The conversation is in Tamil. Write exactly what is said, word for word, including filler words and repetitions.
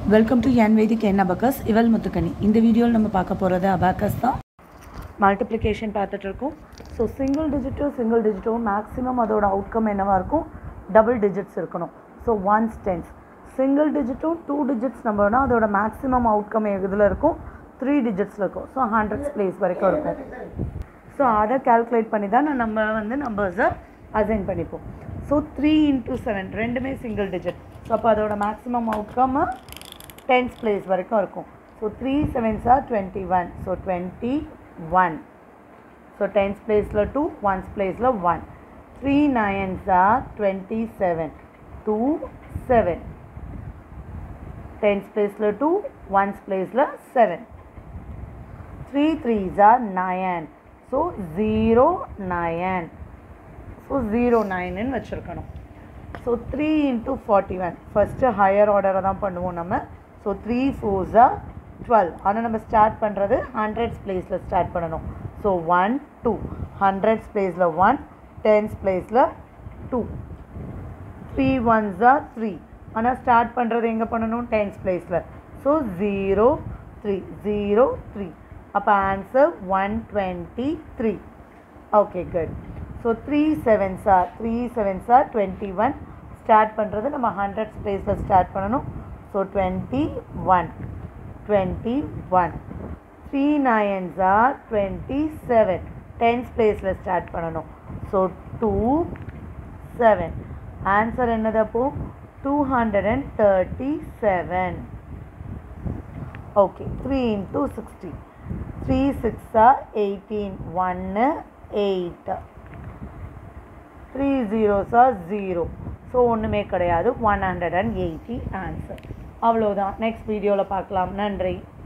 வெல்கம் டு என் வேதிக் என் அபகஸ் இவள் முத்துக்கனி. இந்த வீடியோவில் நம்ம பார்க்க போகிறது அபாக்கஸ் தான். மல்டிப்ளிகேஷன் பார்த்துட்டு இருக்கோம். ஸோ சிங்கிள் டிஜிட்டோ சிங்கிள் டிஜிட்டோ மேக்ஸிமம் அதோட அவுட்கம் என்னவாக இருக்கும், டபுள் டிஜிட்ஸ் இருக்கணும். ஸோ ஒன்ஸ் டென்ஸ் சிங்கிள் டிஜிட்டோ டூ டிஜிட்ஸ் நம்பர்னா அதோட மேக்ஸிமம் அவுட்கம் இதில் இருக்கும், த்ரீ டிஜிட்ஸில் இருக்கும். ஸோ ஹண்ட்ரட்ஸ் பிளேஸ் வரைக்கும் இருக்கும். ஸோ அதை கால்குலேட் பண்ணி தான் நம்ம வந்து நம்பர்ஸை அசைன் பண்ணிப்போம். ஸோ த்ரீ இன்ட்டு செவன் ரெண்டுமே சிங்கிள் டிஜிட். ஸோ அப்போ அதோட மேக்ஸிமம் அவுட்கம் டென்ஸ் பிளேஸ் வரைக்கும் இருக்கும். So three sevens are twenty one. So twenty one. So tens பிளேஸில் டூ, ஒன்ஸ் பிளேஸில் one. Three nines are twenty seven. Two seven. Tens பிளேஸில் டூ, ஒன்ஸ் பிளேஸில் seven. Three threes are nine. So zero nine. So zero நைன்னு வச்சுருக்கணும். So three into forty one first higher ஆர்டரை தான் பண்ணுவோம் நம்ம. ஸோ த்ரீ ஃபோர்ஸா டுவெல். ஆனால் நம்ம ஸ்டார்ட் பண்ணுறது ஹண்ட்ரட்ஸ் பிளேஸில் ஸ்டார்ட் பண்ணணும். ஸோ ஒன் டூ, ஹண்ட்ரட்ஸ் பிளேஸில் ஒன், டென்ஸ் பிளேஸில் டூ. த்ரீ ஒன்ஸா த்ரீ, ஆனால் ஸ்டார்ட் பண்ணுறது எங்கே பண்ணணும், டென்ஸ் பிளேஸில். So zero three, zero three. அப்போ answer one twenty three. Okay good. So three sevens are three sevens are twenty one. Start பண்ணுறது நம்ம ஹண்ட்ரட்ஸ் பிளேஸில் ஸ்டார்ட் பண்ணணும். So twenty one, twenty one. Three nines are twenty seven. Tens பிளேஸில் ஸ்டார்ட் பண்ணணும். So two seven. ஆன்சர் என்னது அப்போ, two hundred and thirty seven. Okay. Three into sixty. Three six are eighteen. ஒன்று eight. Three zeros are zero. So ஒன்றுமே கிடையாது. One hundred and eighty answer. அவ்வளோதான். நெக்ஸ்ட் வீடியோவில் பார்க்கலாம். நன்றி.